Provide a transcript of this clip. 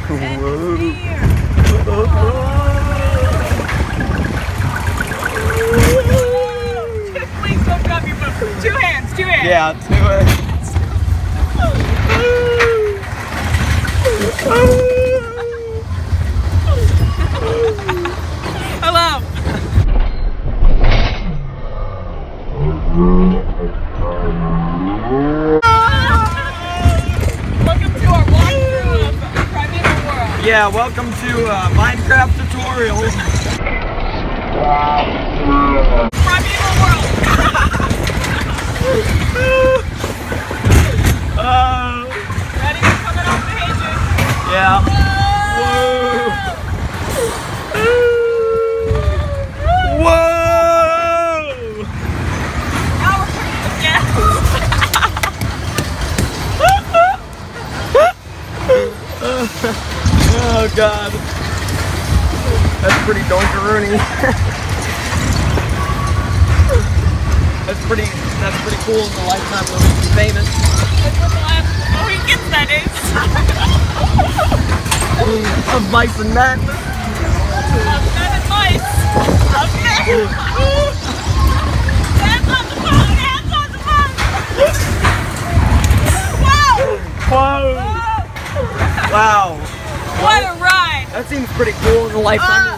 Please don't drop your book. Two hands, two hands. Yeah, 2 hands. Hello. Welcome to our walkthrough of Primeval Whirl. Yeah, welcome to Minecraft tutorial. Primeval Whirl. Ready? Coming off the hinges. Yeah. Whoa. Whoa! Now we're turning the gas. Oh God. That's pretty donkeroony. That's pretty cool in the lifetime of being famous. That's what the last Mohicans, that is. Of mice and men. Of men and mice. Of men. Hands on the phone, hands on the phone. Whoa. Whoa. Wow. What a ride. That seems pretty cool in the lifetime of